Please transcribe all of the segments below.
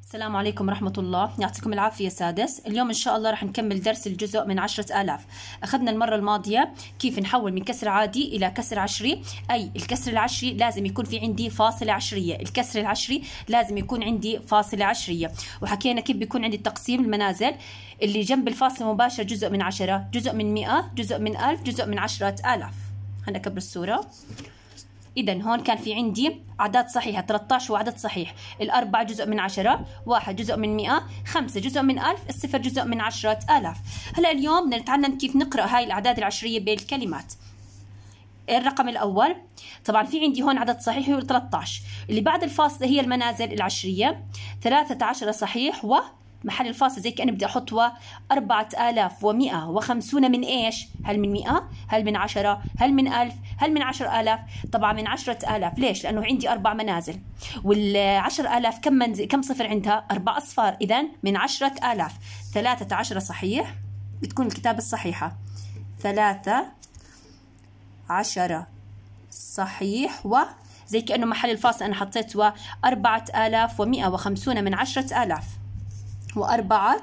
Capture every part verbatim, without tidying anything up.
السلام عليكم ورحمة الله، يعطيكم العافية سادس. اليوم إن شاء الله رح نكمل درس الجزء من عشرة آلاف. أخذنا المرة الماضية كيف نحول من كسر عادي إلى كسر عشري، أي الكسر العشري لازم يكون في عندي فاصلة عشرية، الكسر العشري لازم يكون عندي فاصلة عشرية، وحكينا كيف بيكون عندي تقسيم المنازل اللي جنب الفاصلة مباشرة، جزء من عشرة، جزء من مئة، جزء من ألف، جزء من عشرة آلاف. خلينا نكبر الصورة. إذا هون كان في عندي أعداد صحيحة، ثلاثة عشر هو عدد صحيح، الأربعة جزء من عشرة، واحد جزء من مئة، خمسة جزء من ألف، الصفر جزء من عشرة آلاف. هلا اليوم بدنا نتعلم كيف نقرأ هاي الأعداد العشرية بالكلمات. الرقم الأول طبعا في عندي هون عدد صحيح هو ثلاثة عشر، اللي بعد الفاصلة هي المنازل العشرية، ثلاثة عشر صحيح و محل الفاصل زي كأني بدي أحط أربعة آلاف ومئة وخمسون من إيش؟ هل من مئة؟ هل من عشرة؟ هل من ألف؟ هل من عشرة آلاف؟ طبعا من عشرة آلاف. ليش؟ لأنه عندي أربع منازل، والعشر آلاف كم منزل كم صفر عندها؟ أربع أصفار. إذا من عشرة آلاف. ثلاثة عشر صحيح بتكون الكتابة الصحيحة، ثلاثة عشر صحيح و زي كأنه محل الفاصل أنا حطيت أربعة آلاف ومئة وخمسون من عشرة آلاف، وأربعة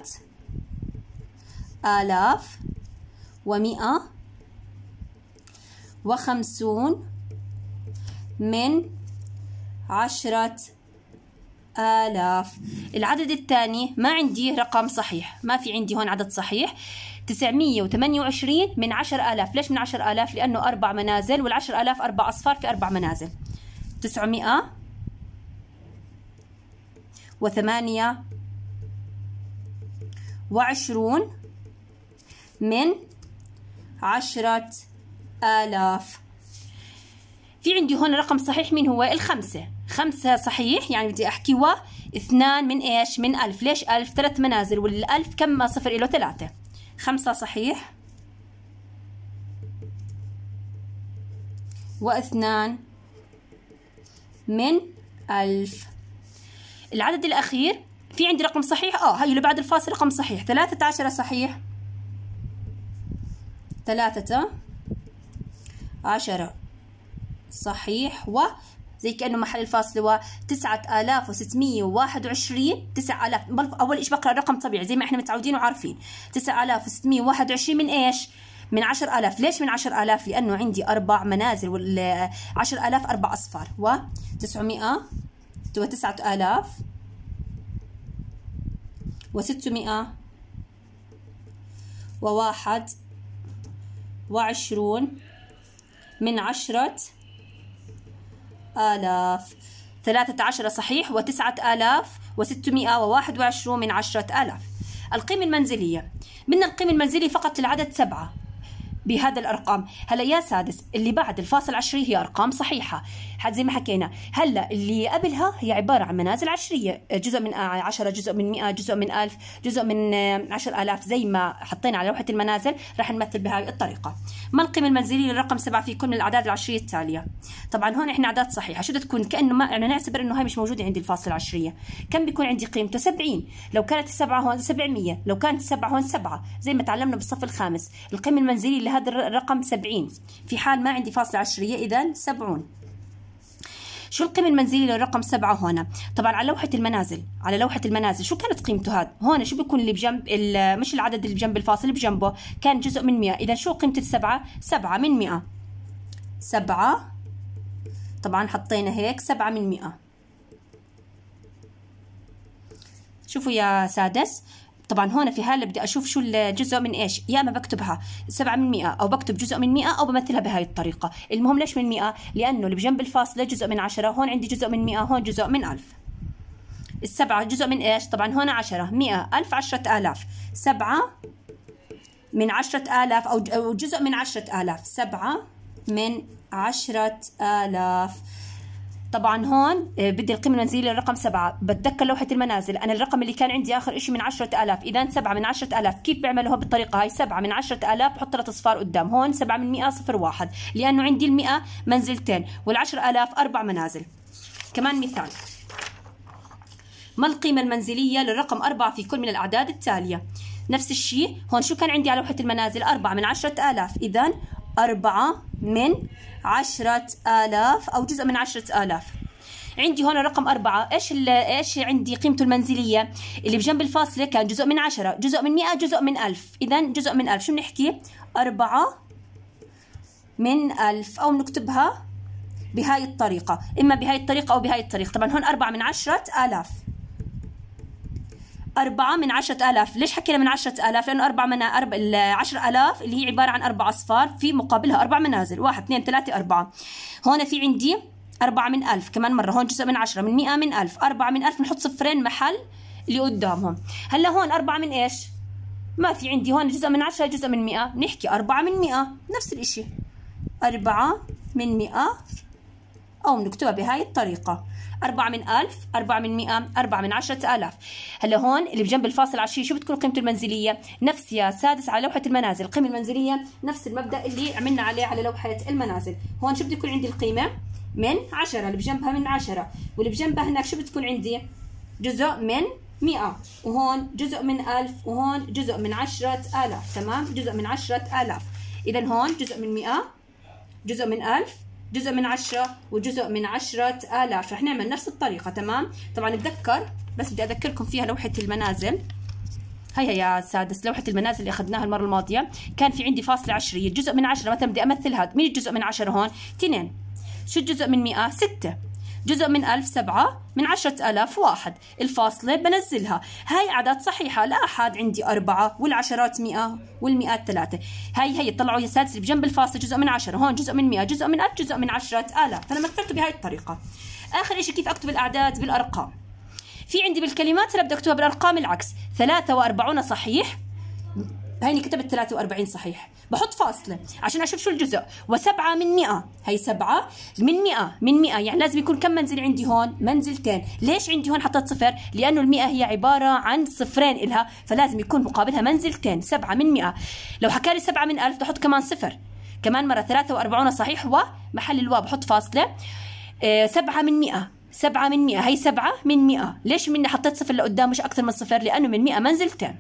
آلاف ومئة وخمسون من عشرة آلاف. العدد الثاني ما عندي رقم صحيح، ما في عندي هون عدد صحيح، تسعمية وثمانية وعشرين من عشرة آلاف. ليش من عشرة آلاف؟ لأنه أربع منازل، والعشر آلاف أربع أصفار في أربع منازل. تسعمائة وثمانية وعشرون من عشرة آلاف. في عندي هون رقم صحيح، مين هو؟ الخمسة. خمسة صحيح، يعني بدي أحكي و اثنان من إيش؟ من ألف. ليش ألف؟ ثلاث منازل، والألف كم صفر إله؟ ثلاثة. خمسة صحيح واثنان من ألف. العدد الأخير في عندي رقم صحيح، اه هي اللي بعد الفاصل رقم صحيح، ثلاثة عشر صحيح، ثلاثة عشر صحيح و زي كأنه محل الفاصل هو تسعة آلاف وستمية وواحد وعشرين. تسعة آلاف أول إيش بقرأ الرقم طبيعي زي ما إحنا متعودين وعارفين، تسعة آلاف وستمية وواحد وعشرين من إيش؟ من عشرة آلاف. ليش من عشرة آلاف؟ لأنه عندي أربع منازل، والعشر آلاف أربع أصفار، وتسعمائة وتسعة آلاف وستمائة وواحد وعشرون من عشرة آلاف. ثلاثة عشر صحيح وتسعة آلاف وستمائة وواحد وعشرون من عشرة آلاف. القيمة المنزلية، من القيمة المنزلية فقط للعدد سبعة بهذا الأرقام. هلا يا سادس اللي بعد الفاصل عشري هي أرقام صحيحة، حد زي ما حكينا. هلا اللي قبلها هي عبارة عن منازل عشرية، جزء من عشرة، جزء من مئة، جزء من ألف، جزء من عشر آلاف، زي ما حطينا على لوحة المنازل راح نمثل بهذه الطريقة. ما القيمة المنزلية للرقم سبعة في كل من الأعداد العشرية التالية؟ طبعا هون إحنا أعداد صحيحة، شو بدها تكون؟ كأنه ما يعني نعتبر إنه هاي مش موجودة عندي الفاصل العشرية. كم بيكون عندي قيمته؟ سبعين. لو كانت السبعة هون سبعمية، لو كانت السبعة هون سبعة، زي ما تعلمنا بالصف الخامس. القيمة المنزلية لهذا الرقم سبعين في حال ما عندي فاصلة عشرية، إذا سبعون. شو القيمة المنزلية للرقم سبعة هنا؟ طبعا على لوحة المنازل، على لوحة المنازل شو كانت قيمته هذا؟ هون شو بيكون اللي بجنب، مش العدد اللي بجنب الفاصل، اللي بجنبه كان جزء من مئة. إذا شو قيمة السبعة؟ سبعة من مئة. سبعة طبعا حطينا هيك سبعة من مئة. شوفوا يا سادس، طبعا هون في حالة بدي اشوف شو الجزء من ايش، يا اما بكتبها سبعة من مئة او بكتب جزء من مئة او بمثلها بهاي الطريقة. المهم ليش من مئة؟ لانه اللي بجنب الفاصلة جزء من عشرة، هون عندي جزء من مئة، هون جزء من ألف. السبعة جزء من ايش؟ طبعا هون عشرة، مئة، ألف، عشرة آلاف. سبعة من عشرة آلاف او جزء من عشرة آلاف، سبعة من عشرة آلاف. طبعا هون بدي القيمة المنزلية للرقم سبعة، بتذكر لوحة المنازل أنا الرقم اللي كان عندي آخر إشي من عشرة آلاف، إذا سبعة من عشرة آلاف. كيف بعمله بالطريقة هاي؟ سبعة من عشرة آلاف بحط ثلاث أصفار قدام، هون سبعة من مئة صفر واحد، لأنه عندي المئة منزلتين والعشر آلاف أربع منازل. كمان مثال، ما القيمة المنزلية للرقم أربعة في كل من الأعداد التالية؟ نفس الشيء هون شو كان عندي على لوحة المنازل؟ أربعة من عشرة آلاف، إذا أربعة من عشرة آلاف أو جزء من عشرة آلاف. عندي هون رقم أربعة، إيش إيش عندي قيمته المنزلية اللي بجنب الفاصلة كان جزء من عشرة، جزء من مئة، جزء من ألف. إذا جزء من ألف شو بنحكي؟ أربعة من ألف، أو بنكتبها بهاي الطريقة، إما بهاي الطريقة أو بهاي الطريقة. طبعا هون أربعة من عشرة آلاف، أربعة من عشرة آلاف. ليش حكينا من عشرة آلاف؟ لأنه أربعة من أربع العشرة آلاف اللي هي عبارة عن أربع أصفار في مقابلها أربع منازل، واحد اثنين ثلاثة أربعة. هون في عندي أربعة من ألف كمان مرة، هون جزء من عشرة، من مئة، من ألف. أربعة من ألف بنحط صفرين محل اللي قدامهم. هلا هون أربعة من إيش؟ ما في عندي هون جزء من عشرة، جزء من مئة، نحكي أربعة من مئة، نفس الإشي، أربعة من مئة، أو بنكتبها بهاي الطريقة، أربعة من ألف، أربعة من مئة، أربعة من عشرة آلاف. هلا هون اللي بجنب الفاصل عشرين شو بتكون قيمته المنزلية؟ نفس يا سادس على لوحة المنازل، القيمة المنزلية نفس المبدأ اللي عملنا عليه على لوحة المنازل. هون شو بده يكون عندي؟ القيمة من عشرة، اللي بجنبها من عشرة، واللي بجنبها هناك شو بتكون عندي؟ جزء من مئة، وهون جزء من ألف، وهون جزء من عشرة آلاف. تمام، جزء من عشرة آلاف. إذا هون جزء من مئة، جزء من ألف، جزء من عشرة، وجزء من عشرة آلاف. رح نعمل نفس الطريقة. تمام، طبعا اتذكر، بس بدي أذكركم فيها لوحة المنازل. هيا يا سادس، لوحة المنازل اللي أخذناها المرة الماضية كان في عندي فاصلة عشرية، جزء من عشرة مثلا بدي أمثل هذا، مين الجزء من عشرة هون؟ اثنين. شو الجزء من مئة؟ ستة. جزء من ألف سبعة، من عشرة آلاف واحد. الفاصلة بنزلها، هاي أعداد صحيحة، الآحاد عندي أربعة، والعشرات مئة، والمئات ثلاثة. هاي هي طلعوا يا سادس اللي بجنب الفاصلة جزء من عشرة، هون جزء من مئة، جزء من ألف، جزء من عشرة آلاف. فأنا مثلته بهاي الطريقة. آخر إشي كيف أكتب الأعداد بالأرقام. في عندي بالكلمات هلا بدي أكتبها بالأرقام العكس، ثلاثة وأربعون صحيح، هيني كتبت ثلاثة وأربعين صحيح، بحط فاصلة عشان أشوف شو الجزء. وسبعة من مئة، هي سبعة من مئة، من مئة يعني لازم يكون كم منزل عندي هون؟ منزلتين. ليش عندي هون حطيت صفر؟ لأنه المئة هي عبارة عن صفرين إلها، فلازم يكون مقابلها منزلتين. سبعة من مئة. لو حكالي سبعة من ألف بحط كمان صفر، كمان مرة ثلاثة وأربعون صحيح، ومحل الواو بحط فاصلة. آه سبعة من مئة، سبعة من مئة، هي سبعة من مئة. ليش مني حطيت صفر لقدام مش أكثر من صفر؟ لأنه من مئة منزلتين.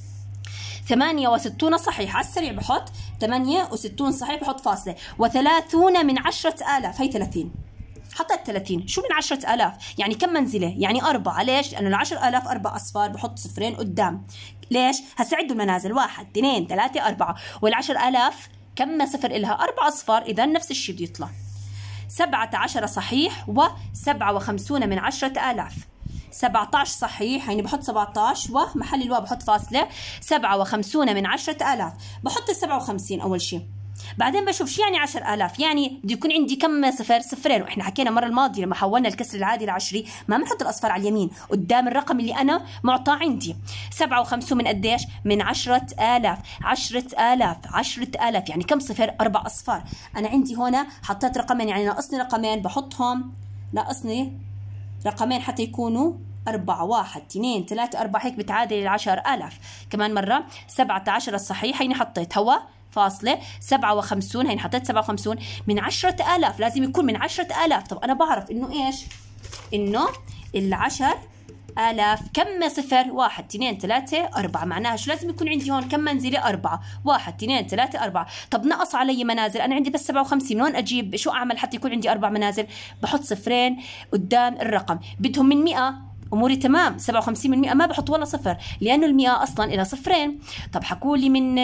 ثمانية وستون صحيح، على السريع بحط ثمانية وستون صحيح، بحط فاصلة. وثلاثون من عشرة آلاف، هي ثلاثين، حطيت ثلاثين. شو من عشرة آلاف؟ يعني كم منزلة؟ يعني أربعة. ليش؟ لأنه العشر آلاف أربع أصفار، بحط صفرين قدام. ليش؟ هسا عدوا المنازل، واحد اثنين ثلاثة أربعة، والعشر آلاف كم صفر إلها؟ أربع أصفار، إذا نفس الشيء بده يطلع. سبعة عشر صحيح، وسبعة وخمسون من عشرة آلاف. سبعة عشر صحيح، يعني بحط سبعة عشر ومحل الواو بحط فاصلة. سبعة وخمسون من عشرة آلاف، بحط السبعة وخمسين أول شيء، بعدين بشوف شو يعني عشرة آلاف، يعني بده يكون عندي كم صفر؟ صفرين. وإحنا حكينا المرة الماضية لما حولنا الكسر العادي لعشري ما بنحط الأصفار على اليمين قدام الرقم اللي أنا معطاه عندي. سبعة وخمسون من قديش؟ من عشرة آلاف. عشرة آلاف، عشرة آلاف يعني كم صفر؟ أربع أصفار. أنا عندي هنا حطيت رقمين، يعني ناقصني رقمين، بحطهم، ناقصني رقمين حتى يكونوا أربعة. واحد اثنين ثلاثة أربعة، هيك بتعادل العشر آلاف. كمان مرة سبعة عشر الصحيح، هيني حطيت هوا فاصلة. سبعة وخمسون، هيني حطيت سبعة وخمسون من عشرة آلاف، لازم يكون من عشرة آلاف. طب أنا بعرف إنه إيش؟ إنه العشر آلاف كم صفر؟ واحد اثنين ثلاثة أربعة، معناها شو لازم يكون عندي هون؟ كم منزلة؟ أربعة. واحد اثنين ثلاثة أربعة. طب نقص علي منازل، أنا عندي بس سبعة وخمسين، من وين أجيب؟ شو أعمل حتى يكون عندي أربع منازل؟ بحط صفرين قدام الرقم. بدهم من مئة، اموري تمام. سبعة وخمسين من مئة ما بحط ولا صفر، لانه المئة اصلا الى صفرين. طب حكوا لي من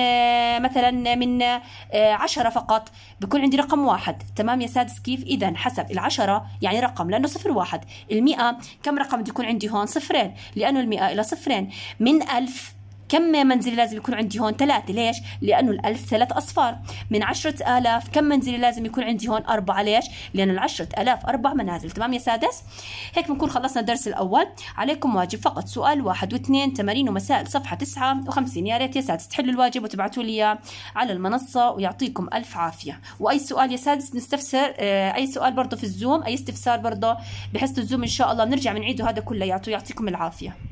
مثلا من عشرة فقط، بكون عندي رقم واحد. تمام يا سادس كيف؟ اذا حسب العشرة يعني رقم، لانه صفر واحد. المئة كم رقم بده يكون عندي هون؟ صفرين، لانه المئة الى صفرين. من ألف كم منزل لازم يكون عندي هون؟ ثلاثة. ليش؟ لأنه الألف ثلاث أصفار. من عشرة آلاف كم منزل لازم يكون عندي هون؟ أربعة. ليش؟ لأنه العشرة آلاف أربع منازل. تمام يا سادس؟ هيك بنكون خلصنا الدرس الأول. عليكم واجب فقط، سؤال واحد واثنين، تمارين ومسائل صفحة تسعة وخمسين. يا ريت يا سادس تحلوا الواجب وتبعتوا لي إياه على المنصة، ويعطيكم ألف عافية. وأي سؤال يا سادس نستفسر، أي سؤال برضه في الزوم، أي استفسار برضه بحس الزوم إن شاء الله بنرجع بنعيده هذا كله. يعطيكم العافية.